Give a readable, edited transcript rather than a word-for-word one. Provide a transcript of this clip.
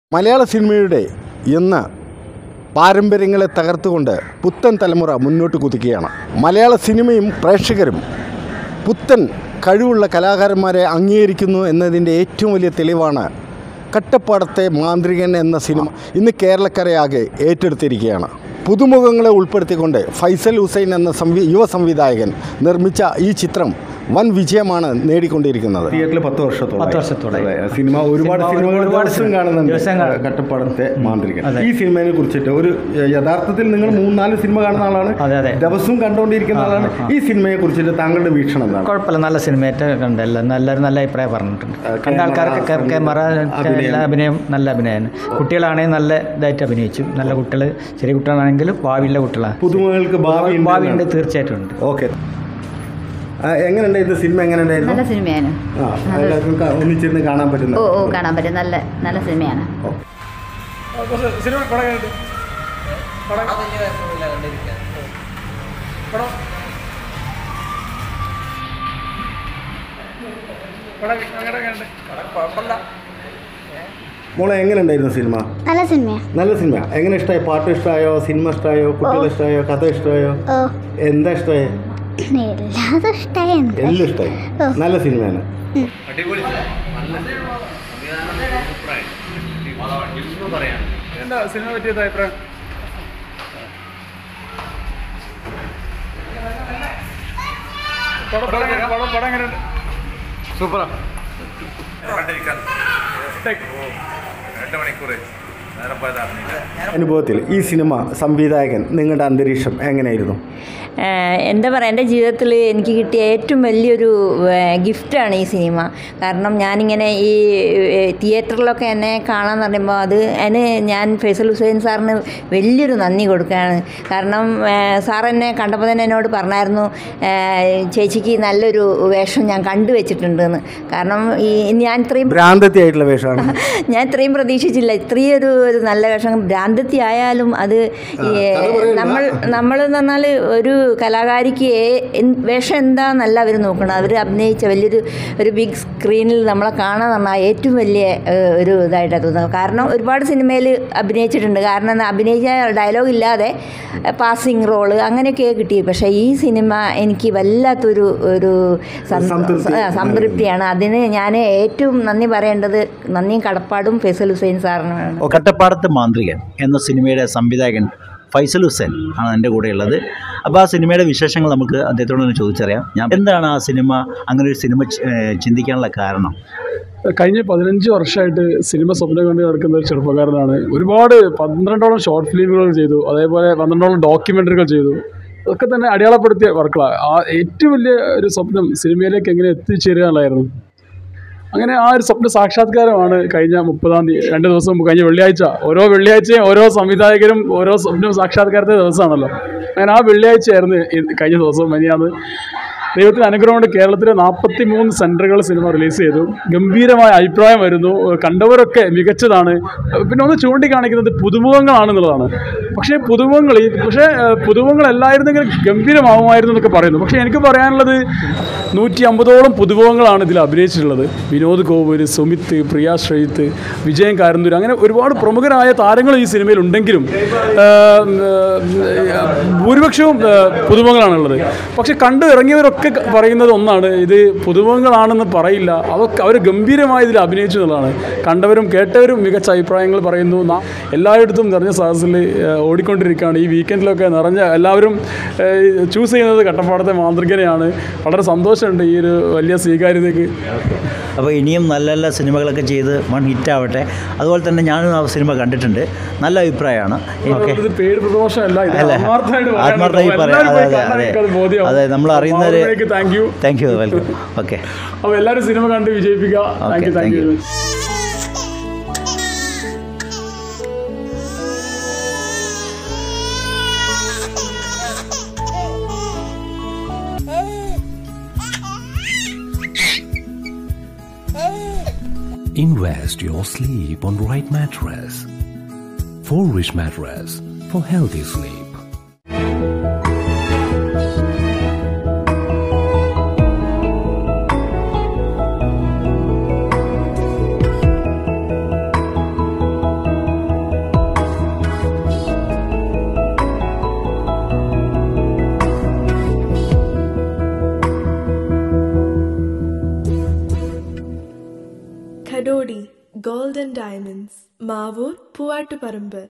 മലയാള സിനിമയുടെ ഇന്ന് പാരമ്പര്യങ്ങളെ തകർത്തുകൊണ്ട് പുത്തൻ തലമുറ മുന്നോട്ട് കുതിക്കുകയാണ്. മലയാള സിനിമയും പ്രേക്ഷകരും പുത്തൻ കഴിവുള്ള കലാകാരന്മാരെ അംഗീകരിക്കുന്നു എന്നതിൻ്റെ ഏറ്റവും വലിയ തെളിവാണ് കട്ടപ്പാടത്തെ മാന്ത്രികൻ എന്ന സിനിമ ഇന്ന് കേരളക്കരയാകെ ഏറ്റെടുത്തിരിക്കുകയാണ്. പുതുമുഖങ്ങളെ ഉൾപ്പെടുത്തിക്കൊണ്ട് ഫൈസൽ ഹുസൈൻ എന്ന യുവ സംവിധായകൻ നിർമ്മിച്ച ഈ ചിത്രം വൻ വിജയമാണ് നേടിക്കൊണ്ടിരിക്കുന്നത്. തിയേറ്ററിൽ 10 വർഷത്തോളം സിനിമ ഒരുപാട് സിനിമകൾ കാണുന്നുണ്ട്. കട്ടപ്പാടത്തെ മാന്ത്രികൻ ഈ സിനിമയെ കുറിച്ചിട്ട് ഒരു യഥാർത്ഥത്തിൽ നിങ്ങൾ 3-4 സിനിമ കാണുന്ന ആളാണ്, ദിവസവും കണ്ടുകൊണ്ടിരിക്കുന്ന ആളാണ്. ഈ സിനിമയെ കുറിച്ചിട്ട് താങ്കളുടെ വീക്ഷണം എന്താണ്? കുഴപ്പമില്ല, നല്ല സിനിമയായിട്ട് കണ്ടല്ല, എല്ലാവരും നല്ല അഭിപ്രായം പറഞ്ഞിട്ടുണ്ട്. കണ്ട ആൾക്കാർക്ക് അഭിനയം നല്ല അഭിനയമാണ്. കുട്ടികളാണെങ്കിൽ നല്ല ഇതായിട്ട് അഭിനയിച്ചു. നല്ല കുട്ടികൾ, ചെറിയ കുട്ടികളാണെങ്കിലും ഭാവിയുള്ള കുട്ടികളാണ്. പുതുമുഖങ്ങൾക്ക് ഭാവിയുണ്ട്, തീർച്ചയായിട്ടും ഉണ്ട്. ഓക്കെ, എങ്ങനെയുണ്ടായിരുന്നു സിനിമ? എങ്ങനെയുണ്ടായിരുന്നു? നല്ല സിനിമയാണ്. ഒന്നിച്ചിരുന്ന് കാണാൻ പറ്റുന്ന കാണാൻ പറ്റും. നല്ല സിനിമയാണ്. മോളെ എങ്ങനെയുണ്ടായിരുന്നു സിനിമ? നല്ല സിനിമയാണ്. നല്ല സിനിമ. എങ്ങനെ ഇഷ്ടമായി? പാട്ട് ഇഷ്ടമായോ? സിനിമ ഇഷ്ടമായോ? കുട്ടികൾ ഇഷ്ടമായോ? കഥ ഇഷ്ടമായോ? എന്താ ഇഷ്ടമായി? എല്ലാം ഇഷ്ടമായി. നല്ല സിനിമയാണ്. സിനിമ പറ്റിയത് അഭിപ്രായം? പടം എങ്ങനെയുണ്ട്? സൂപ്പറാ. 2 മണിക്കൂർ അനുഭവത്തിൽ ഈ സിനിമ സംവിധായകൻ നിങ്ങളുടെ അന്തരീക്ഷം എങ്ങനെയായിരുന്നു? എന്താ പറയുക, എൻ്റെ ജീവിതത്തിൽ എനിക്ക് കിട്ടിയ ഏറ്റവും വലിയൊരു ഗിഫ്റ്റാണ് ഈ സിനിമ. കാരണം ഞാനിങ്ങനെ ഈ തിയേറ്ററിലൊക്കെ എന്നെ കാണാമെന്ന് പറയുമ്പോൾ അതിന് ഞാൻ ഫൈസൽ ഹുസൈൻ സാറിന് വലിയൊരു നന്ദി കൊടുക്കുകയാണ്. കാരണം സാർ എന്നെ കണ്ടപ്പോൾ തന്നെ എന്നോട് പറഞ്ഞായിരുന്നു, ചേച്ചിക്ക് നല്ലൊരു വേഷം ഞാൻ കണ്ടുവച്ചിട്ടുണ്ടെന്ന്. കാരണം ഈ ഞാൻ ഇത്രയും ഭ്രാന്തത്തിയായിട്ടുള്ള വേഷമാണ്. ഞാൻ ഇത്രയും പ്രതീക്ഷിച്ചില്ല. ഇത്രയൊരു നല്ല വേഷം. ഭ്രാന്തത്തി ആയാലും അത് നമ്മളെന്ന് പറഞ്ഞാൽ ഒരു കലാകാരിക്ക് വേഷം എന്താണെന്നല്ല അവർ നോക്കണം. അവർ അഭിനയിച്ച ഒരു ബിഗ് സ്ക്രീനിൽ നമ്മളെ കാണാൻ പറഞ്ഞാൽ ഏറ്റവും വലിയ ഒരു ഇതായിട്ടാണ് തോന്നുന്നത്. കാരണം ഒരുപാട് സിനിമയിൽ അഭിനയിച്ചിട്ടുണ്ട്. കാരണം അഭിനയിച്ച ഡയലോഗ് ഇല്ലാതെ പാസിങ് റോള് അങ്ങനെയൊക്കെ കിട്ടി. പക്ഷേ ഈ സിനിമ എനിക്ക് വല്ലാത്തൊരു സംതൃപ്തിയാണ്. അതിന് ഞാൻ ഏറ്റവും നന്ദി പറയേണ്ടത് നന്ദിയും കടപ്പാടും ഫൈസൽ ഹുസൈൻ സാറിനാണ്. കട്ടപ്പാടത്ത് മാന്ത്രികൻ എന്ന സിനിമയുടെ സംവിധായകൻ ഫൈസൽ ഹുസൈൻ ആണ് എൻ്റെ കൂടെ ഉള്ളത്. അപ്പോൾ ആ സിനിമയുടെ വിശേഷങ്ങൾ നമുക്ക് അദ്ദേഹത്തോട് തന്നെ ചോദിച്ചറിയാം. എന്താണ് ആ സിനിമ, അങ്ങനെ ഒരു സിനിമ ചിന്തിക്കാനുള്ള കാരണം? കഴിഞ്ഞ 15 വർഷമായിട്ട് സിനിമ സ്വപ്നം കൊണ്ട് നടക്കുന്ന ഒരു ചെറുപ്പക്കാരനാണ്. ഒരുപാട് 12ഓളം ഷോർട്ട് ഫിലിമുകൾ ചെയ്തു, അതേപോലെ 12ഓളം ഡോക്യുമെൻ്ററികൾ ചെയ്തു. അതൊക്കെ തന്നെ അടയാളപ്പെടുത്തിയ വർക്കുകളാണ്. ഏറ്റവും വലിയ ഒരു സ്വപ്നം സിനിമയിലേക്ക് എങ്ങനെ എത്തിച്ചേരുക എന്നുള്ളതായിരുന്നു. അങ്ങനെ ആ ഒരു സ്വപ്ന സാക്ഷാത്കാരമാണ് കഴിഞ്ഞ 30-ാം തീയതി, 2 ദിവസം മുമ്പ്, കഴിഞ്ഞ വെള്ളിയാഴ്ച. ഓരോ വെള്ളിയാഴ്ചയും ഓരോ സംവിധായകരും ഓരോ സ്വപ്നം സാക്ഷാത്കാരത്തെ ദിവസമാണല്ലോ. അങ്ങനെ ആ വെള്ളിയാഴ്ചയായിരുന്നു കഴിഞ്ഞ ദിവസം. മിനിഞ്ഞാന്ന് ദൈവത്തിന് അനുഗ്രഹം കൊണ്ട് കേരളത്തിലെ 43 സെൻറ്ററുകൾ സിനിമ റിലീസ് ചെയ്തു. ഗംഭീരമായ അഭിപ്രായം വരുന്നു. കണ്ടവരൊക്കെ മികച്ചതാണ്. പിന്നെ ഒന്ന് ചൂണ്ടിക്കാണിക്കുന്നത് പുതുമുഖങ്ങളാണെന്നുള്ളതാണ്. പക്ഷേ പുതുമുഖങ്ങളല്ലായിരുന്നെങ്കിൽ ഗംഭീരമാവുമായിരുന്നു എന്നൊക്കെ പറയുന്നു. പക്ഷേ എനിക്ക് പറയാനുള്ളത് 150ഓളം പുതുമുഖങ്ങളാണ് ഇതിൽ അഭിനയിച്ചിട്ടുള്ളത്. വിനോദ് കോവൂര്, സുമിത്ത്, പ്രിയ ശ്രീത്ത്, വിജയൻ കാരന്തൂർ, അങ്ങനെ ഒരുപാട് പ്രമുഖരായ താരങ്ങൾ ഈ സിനിമയിൽ ഉണ്ടെങ്കിലും ഭൂരിപക്ഷവും പുതുമുഖങ്ങളാണുള്ളത്. പക്ഷെ കണ്ടു ഇറങ്ങിയവരൊക്കെ പറയുന്നത് ഒന്നാണ്, ഇത് പുതുമുഖങ്ങളാണെന്ന് പറയില്ല, അവർ ഗംഭീരമായി ഇതിൽ അഭിനയിച്ചു എന്നുള്ളതാണ്. കണ്ടവരും കേട്ടവരും മികച്ച അഭിപ്രായങ്ങൾ പറയുന്നു. എല്ലായിടത്തും നിറഞ്ഞ സദസ്സിൽ ഓടിക്കൊണ്ടിരിക്കുകയാണ്. ഈ വീക്കെൻഡിലൊക്കെ എല്ലാവരും ചൂസ് ചെയ്യുന്നത് കട്ടപ്പാടത്തെ മാന്ത്രികനെയാണ്. വളരെ സന്തോഷമുണ്ട് ഈ ഒരു വലിയ സ്വീകാര്യതയ്ക്ക്. അപ്പോൾ ഇനിയും നല്ല നല്ല സിനിമകളൊക്കെ ചെയ്ത് ഹിറ്റാവട്ടെ. അതുപോലെ തന്നെ ഞാനും ആ സിനിമ കണ്ടിട്ടുണ്ട്, നല്ല അഭിപ്രായമാണ്. ആത്മാർത്ഥമായി പറയാം. അതെ, നമ്മൾ അറിയുന്നവർ. Thank you, welcome. ഓക്കെ, അപ്പോൾ എല്ലാവരും സിനിമ കണ്ട് വിജയിപ്പിക്കുക. Thank you. Invest your sleep on right mattress. 4-Wish mattress for healthy sleep. Kadodi Gold and Diamonds, Mavur, Puvattuparambு.